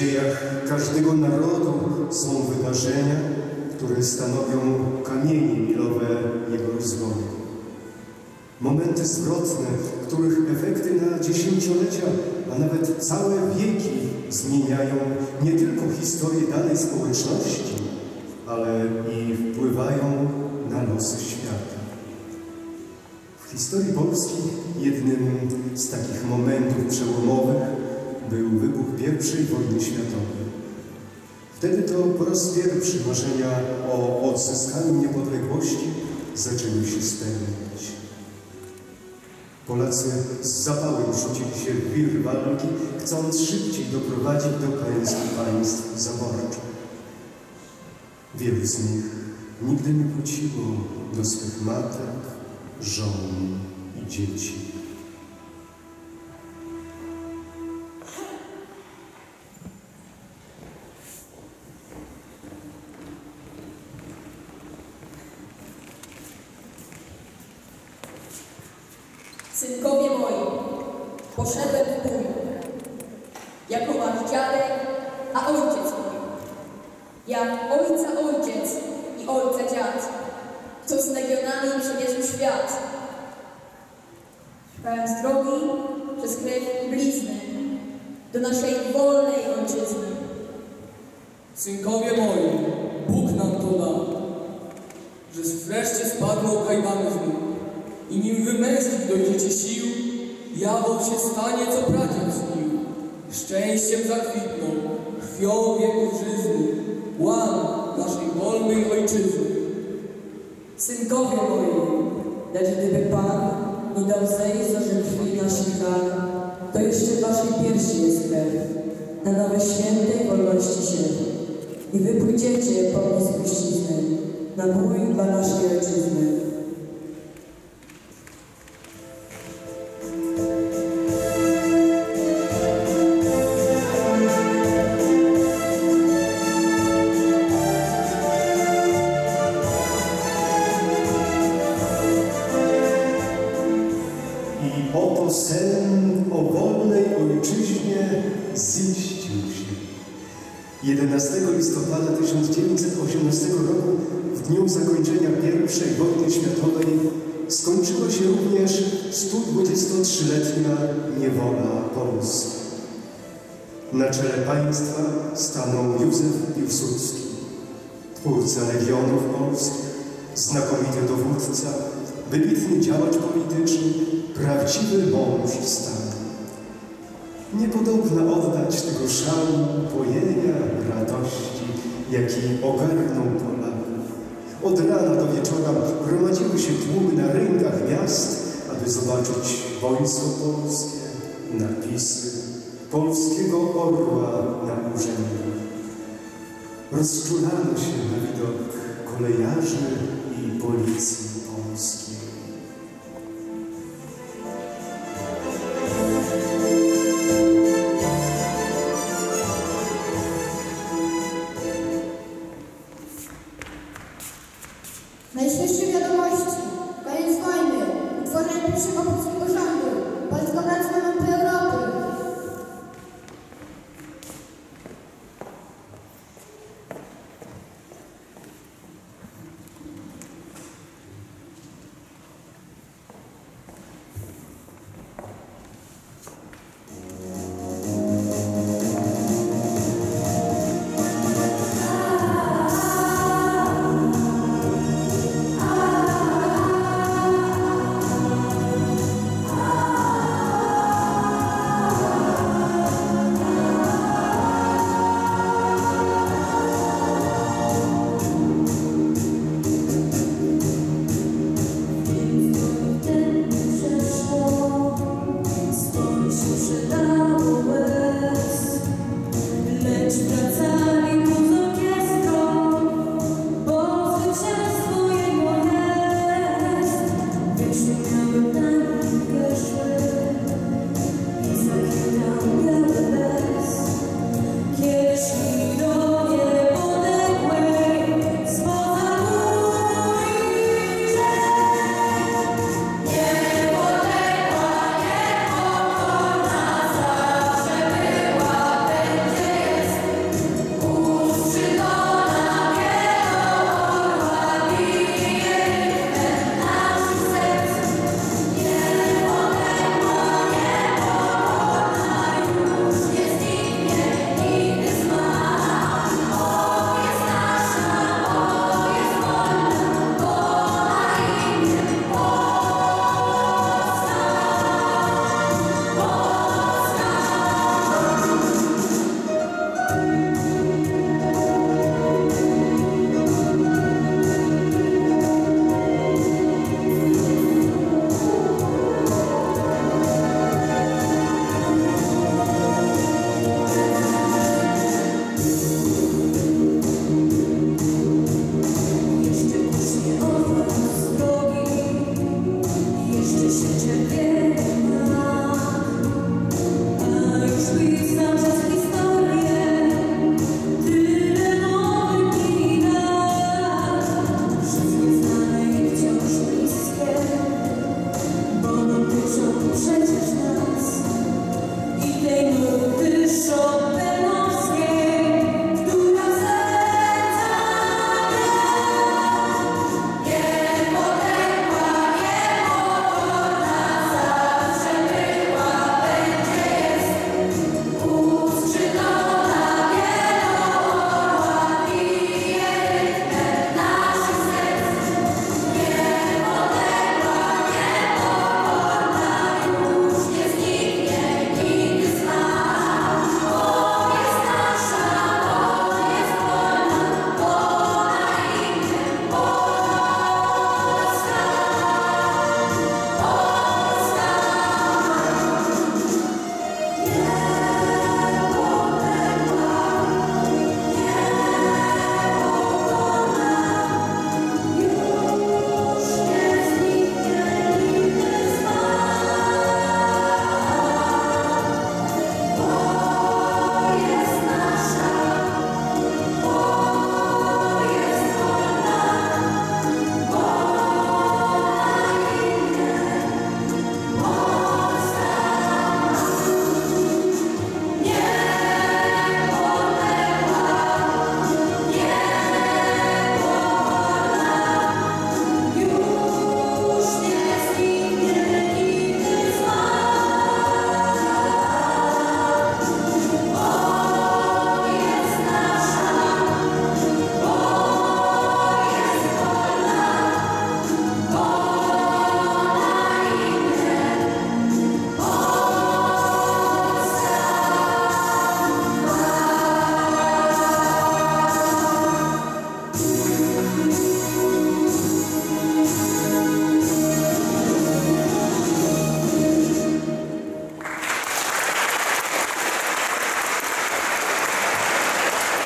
dziejach każdego narodu są wydarzenia, które stanowią kamienie milowe jego rozwoju. Momenty zwrotne, których efekty na dziesięciolecia, a nawet całe wieki zmieniają nie tylko historię danej społeczności, ale i wpływają na losy świata. W historii Polski jednym z takich momentów przełomowych był wybuch I wojny światowej. Wtedy to po raz pierwszy marzenia o odzyskaniu niepodległości zaczęły się spełniać. Polacy z zapałem rzucili się w wir walki, chcąc szybciej doprowadzić do klęski państw zaborczych. Wielu z nich nigdy nie wróciło do swych matek, żon i dzieci. Synkowie moi, poszedłem w bój, jako wasz dziadek, a ojciec mój. Jak ojca ojciec i ojca dziad, co z legionami przemierzył świat. Szukając drogi przez krew i blizny do naszej wolnej ojczyzny. Synkowie moi, Bóg nam to dał, że wreszcie spadło kajdanów i nim wy męskich dojdziecie sił, jawą się stanie, co pradziec śnił. Szczęściem zakwitną, krwią wieków żyzny, łan naszej wolnej ojczyzny. Synkowie moi, lecz gdyby Pan nie dał zejść za krwi naszych ran, to jeszcze w waszej piersi jest krew, na nowe świętej wolności się. I wy pójdziecie po mnie z spuścizny, na bój dla naszej ojczyzny. Oto sen o wolnej ojczyźnie ziścił się. 11 listopada 1918 roku, w dniu zakończenia I wojny światowej, skończyła się również 123-letnia niewola Polski. Na czele państwa stanął Józef Piłsudski, twórca Legionów Polskich, znakomity dowódca, wybitny działacz polityczny, prawdziwy mąż stanu. Niepodobna oddać tego szału, upojenia, radości, jaki ogarnął Polaków. Od rana do wieczora gromadziły się tłumy na rynkach miast, aby zobaczyć wojsko polskie, napisy polskiego orła na urzędach. Rozczulano się na widok kolejarzy i policji polskiej. Najświeższe wiadomości